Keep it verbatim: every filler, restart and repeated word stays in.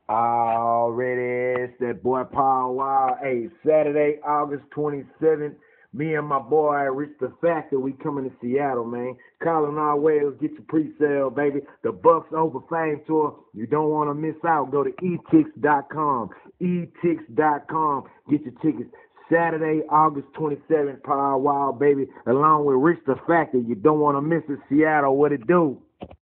Already, it's that boy Paul Wild. Hey, Saturday, August twenty-seventh, me and my boy Rich the Factor, we coming to Seattle, man. Calling our ways, get your pre-sale, baby. The Bucks Over Fame Tour, you don't want to miss out. Go to e tix dot com, e tix dot com, get your tickets. Saturday, August twenty-seventh, Paul Wild, baby, along with Rich the Factor. You don't want to miss it, Seattle. What it do?